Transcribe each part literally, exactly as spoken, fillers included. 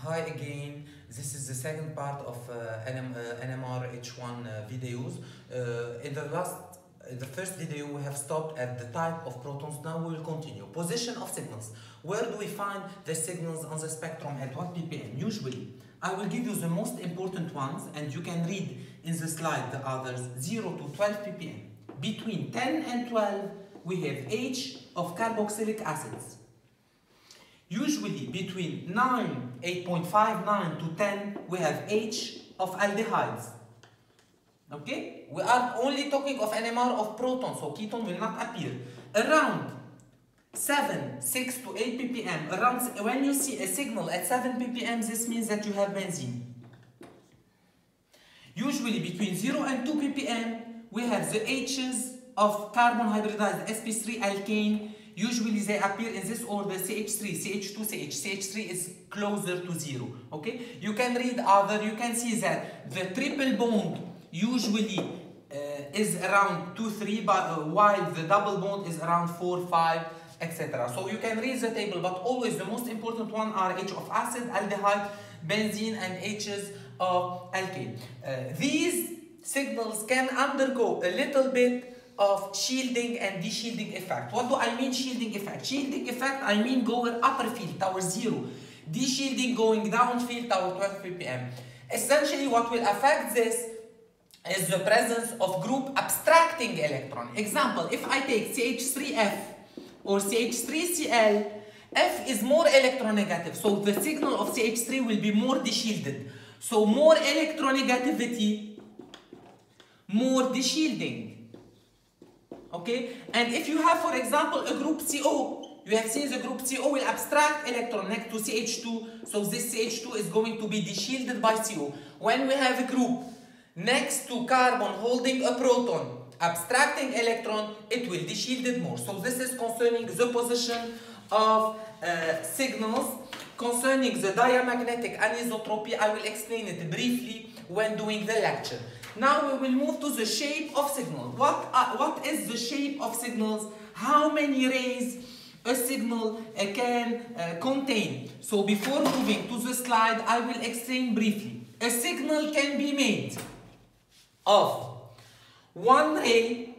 Hi again, this is the second part of uh, N M, uh, N M R H one uh, videos. Uh, in the last, in the first video we have stopped at the type of protons. Now we will continue. Position of signals. Where do we find the signals on the spectrum at what ppm? Usually, I will give you the most important ones and you can read in the slide the others. zero to twelve ppm. Between ten and twelve we have H of carboxylic acids. Usually between nine, eight point five nine to ten, we have H of aldehydes. Okay? We are only talking of N M R of protons, so ketone will not appear. Around seven, six to eight ppm, around, when you see a signal at seven ppm, this means that you have benzene. Usually between zero and two ppm, we have the H's of carbon hybridized s p three alkane. Usually they appear in this order: C H three, C H two, C H. C H three is closer to zero. Okay? You can read other, you can see that the triple bond usually uh, is around two, three, but uh, while the double bond is around four, five, et cetera. So you can read the table, but always the most important one are H of acid, aldehyde, benzene, and H's of alkane. Uh, these signals can undergo a little bit of shielding and de-shielding effect. What do I mean shielding effect? Shielding effect, I mean going upper field towards zero. De-shielding going down field towards twelve ppm. Essentially what will affect this is the presence of group abstracting electron. Example, if I take C H three F or C H three C L, F is more electronegative, so the signal of C H three will be more de-shielded. So more electronegativity, more de-shielding. Okay, and if you have, for example, a group C O, you have seen the group C O will abstract electron next to C H two, so this C H two is going to be de-shielded by C O. When we have a group next to carbon holding a proton, abstracting electron, it will de-shield it more. So this is concerning the position of uh, signals. Concerning the diamagnetic anisotropy, I will explain it briefly when doing the lecture. Now we will move to the shape of signal. What, uh, what is the shape of signals? How many rays a signal uh, can uh, contain? So before moving to the slide, I will explain briefly. A signal can be made of one ray.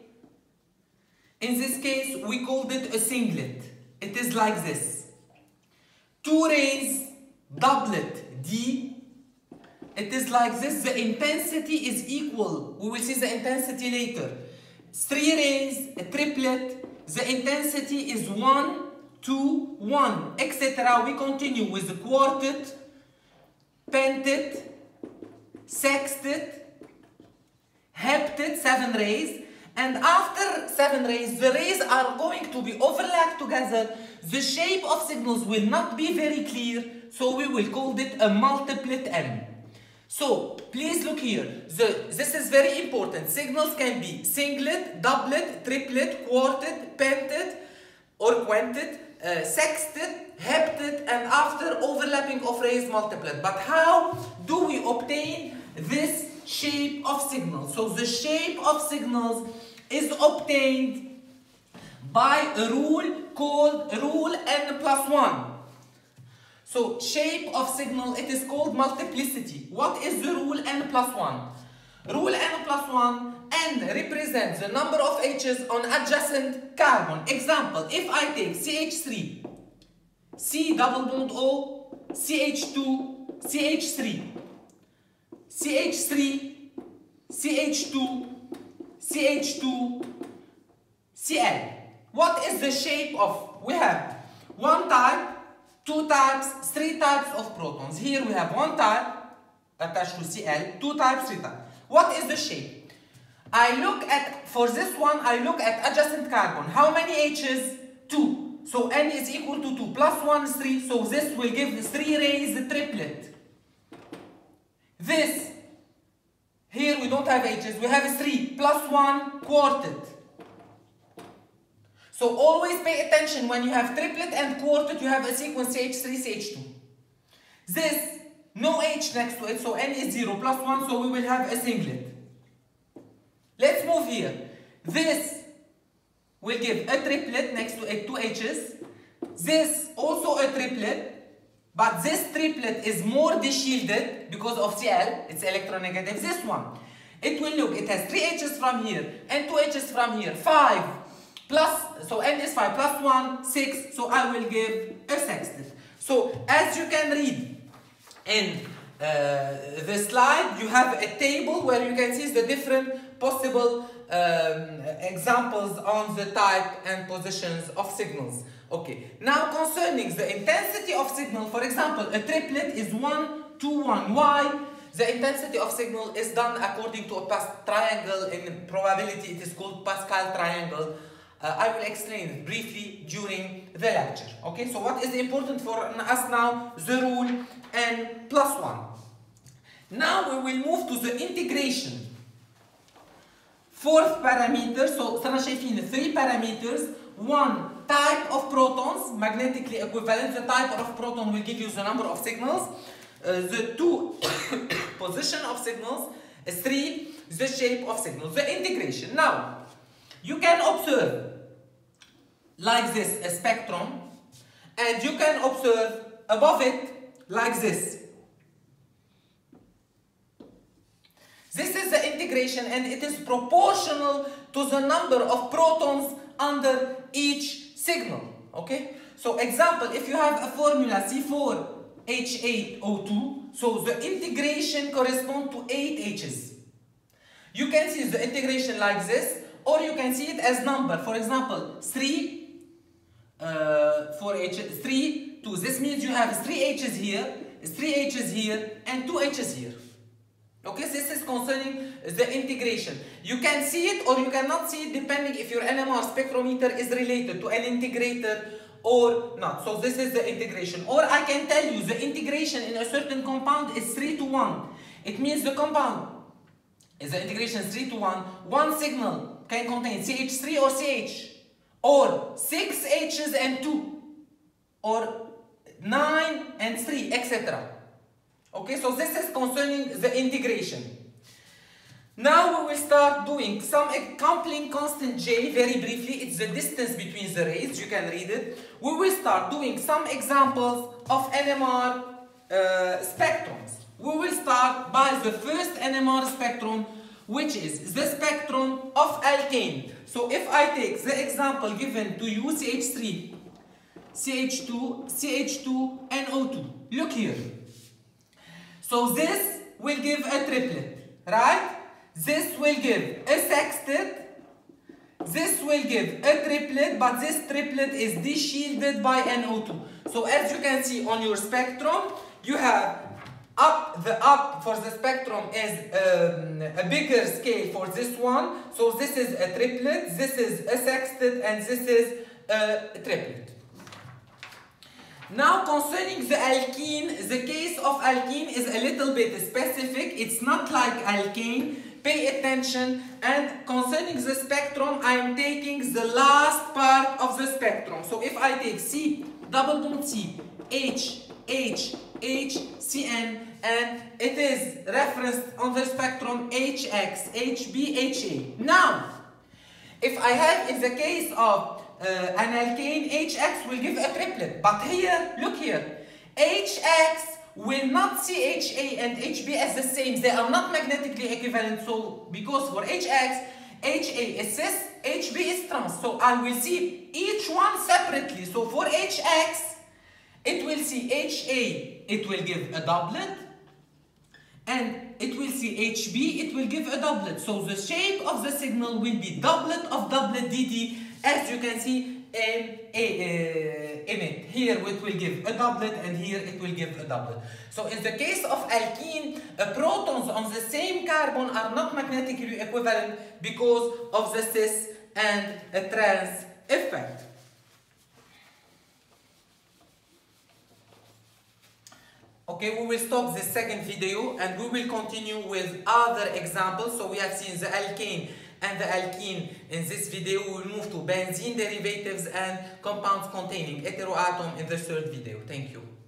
In this case, we called it a singlet. It is like this. Two rays, doublet, D. It is like this. The intensity is equal. We will see the intensity later. Three rays, a triplet. The intensity is one, two, one, et cetera. We continue with the quartet, pentet, sextet, heptet, seven rays. And after seven rays, the rays are going to be overlapped together. The shape of signals will not be very clear, so we will call it a multiplet M. So, please look here. The, this is very important. Signals can be singlet, doublet, triplet, quartet, pentet, or quintet, uh, sextet, heptet, and after overlapping of rays, multiplet. But how do we obtain this shape of signals? So, the shape of signals is obtained by a rule called rule N plus one. So, shape of signal, it is called multiplicity. What is the rule N plus one? Rule N plus one, N represents the number of H's on adjacent carbon. Example, if I take C H three, C double bond O, C H two, C H three, C H three, C H two, C H two, C L. What is the shape of? We have one type, two types, three types of protons. Here we have one type attached to Cl, two types, three types. What is the shape? I look at, for this one, I look at adjacent carbon. How many H's? two. So N is equal to two. Plus one is three. So this will give three rays a triplet. This, here we don't have H's. We have three. Plus one, quartet. So always pay attention when you have triplet and quartet, you have a sequence C H three, C H two. This, no H next to it, so N is zero, plus one, so we will have a singlet. Let's move here. This will give a triplet next to it, two H's. This also a triplet. but this triplet is more deshielded because of Cl, it's electronegative. This one, it will look, it has three H's from here and two H's from here, five plus, so N is five plus one, six, so I will give a sextet. So as you can read in uh, the slide, you have a table where you can see the different possible um, examples on the type and positions of signals. Okay, now concerning the intensity of signal, for example, a triplet is one, two, one. Why? The intensity of signal is done according to a Pas- triangle. In probability, it is called Pascal triangle. Uh, I will explain it briefly during the lecture. Okay, so what is important for us now? The rule n plus one. Now we will move to the integration. Fourth parameter, so صرنا شايفين three parameters. One, type of protons, magnetically equivalent. The type of proton will give you the number of signals. Uh, the two, position of signals. Three, the shape of signals. The integration. Now, you can observe like this a spectrum, and you can observe above it like this. This is the integration, and it is proportional to the number of protons under each signal. Okay? So example, if you have a formula C four H eight O two, so the integration corresponds to eight H's. You can see the integration like this, or you can see it as number. For example, three, uh, four H, three, two. This means you have three H's here, three H's here, and two H's here. Okay, so this is concerning the integration. You can see it or you cannot see it depending if your N M R spectrometer is related to an integrator or not. So this is the integration. Or I can tell you the integration in a certain compound is three to one. It means the compound is the integration three to one. One signal can contain C H three or C H, or six H's and two, or nine and three, et cetera. Okay, so this is concerning the integration. Now we will start doing some coupling constant J very briefly. It's the distance between the rays. You can read it. We will start doing some examples of N M R uh, spectrums. We will start by the first N M R spectrum, which is the spectrum of alkane. So if I take the example given to you, C H three, C H two, C H two, and O two. Look here. So this will give a triplet, right? This will give a sextet. This will give a triplet, but this triplet is deshielded by N O two. So as you can see on your spectrum, you have up, the up for the spectrum is um, a bigger scale for this one. So this is a triplet, this is a sextet, and this is a triplet. Now concerning the alkene, the case of alkene is a little bit specific. It's not like alkane. Pay attention. And concerning the spectrum, I am taking the last part of the spectrum. So if I take C, double bond C, H, H, H, C N, and it is referenced on the spectrum H X, H B, H A. Now, if I have in the case of Uh, an alkane, H X will give a triplet. But here, look here, H X will not see H A and H B as the same. They are not magnetically equivalent. So, because for H X, H A is cis, H B is trans. So, I will see each one separately. So, for H X, it will see H A, it will give a doublet. And it will see H B, it will give a doublet. So, the shape of the signal will be doublet of doublet D T. As you can see in, in it, here it will give a doublet and here it will give a doublet. So in the case of alkene, uh, protons on the same carbon are not magnetically equivalent because of the cis and a trans effect. Okay, we will stop the second video and we will continue with other examples. So we have seen the alkane and the alkene. In this video, we will move to benzene derivatives and compounds containing heteroatom in the third video. Thank you.